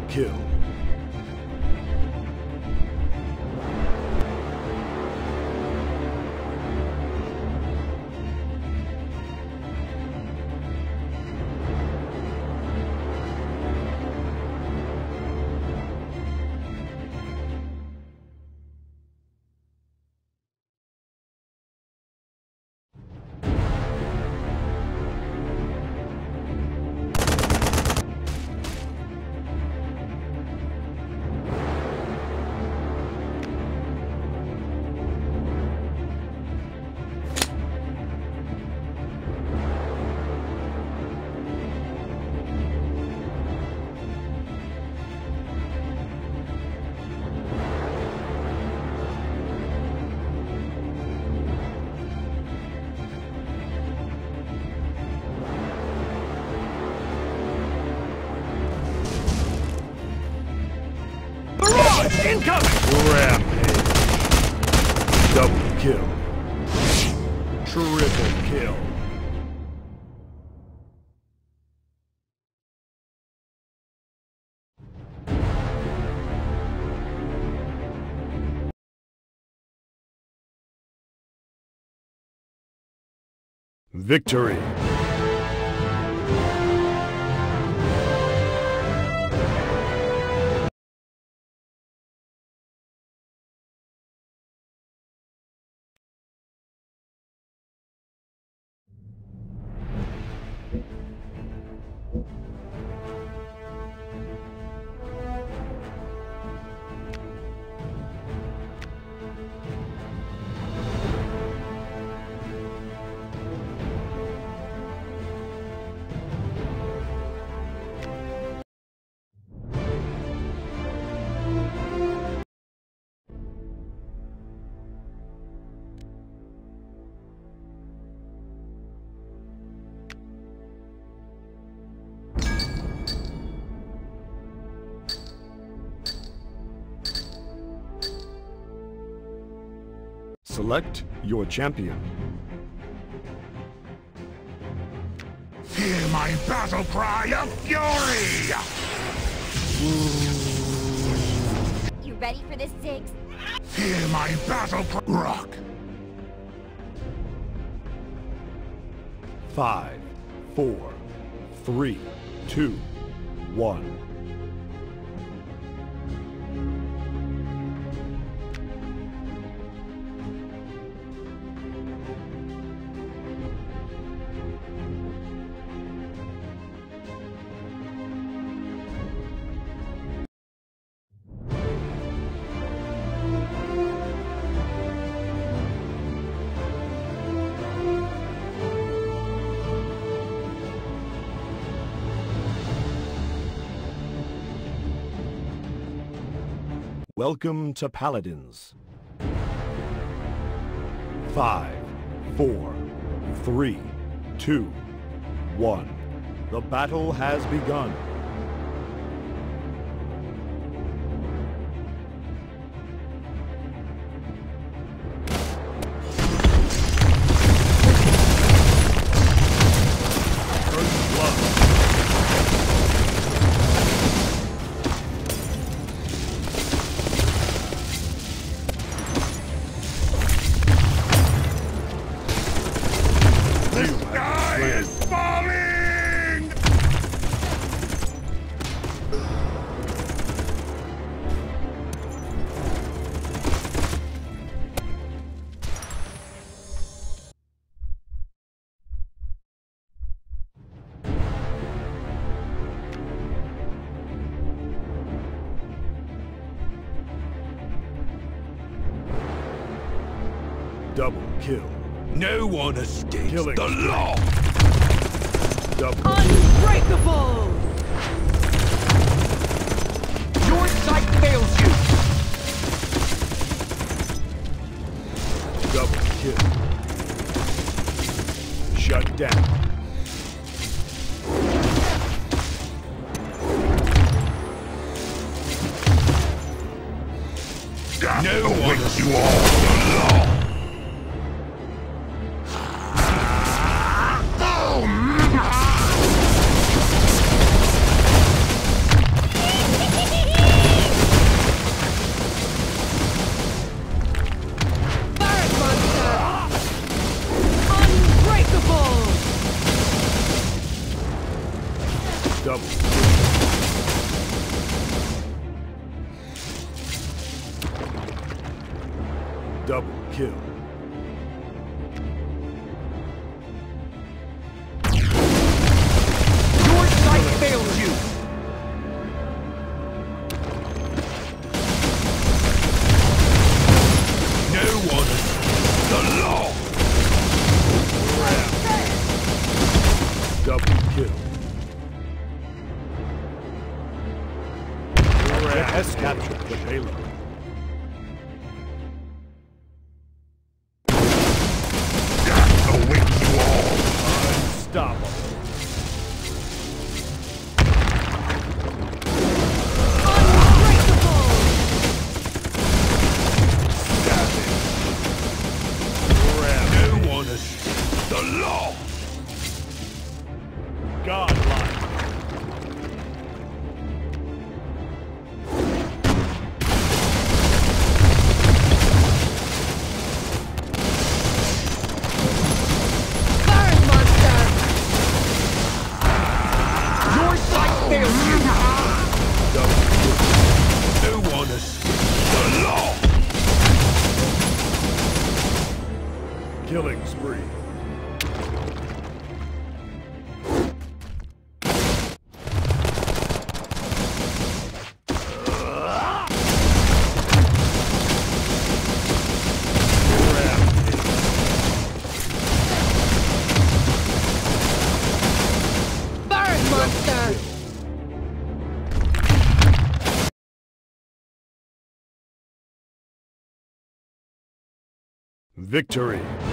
kill. Incoming! Rampage. Double kill. Triple kill. Victory. Select your champion. Hear my battle cry of fury! You ready for this, Ziggs? Hear my battle cry. Rock! 5, 4, 3, 2, 1. Welcome to Paladins. 5, 4, 3, 2, 1. The battle has begun. First blood. Double kill. No one escapes Killing the spree. law! Double Unbreakable! Your sight fails you! double kill. Shut down. No one you all the law! Double. Double kill. Your sight fails you! No one escapes the law! Double kill. Jet has captured the payload. Death awaits you all! Unstoppable. No one escapes the law! Godlike. Burn, monster! Your sight fails you! Double kill. No one escapes the law! Killing spree. Burn, monster! Victory.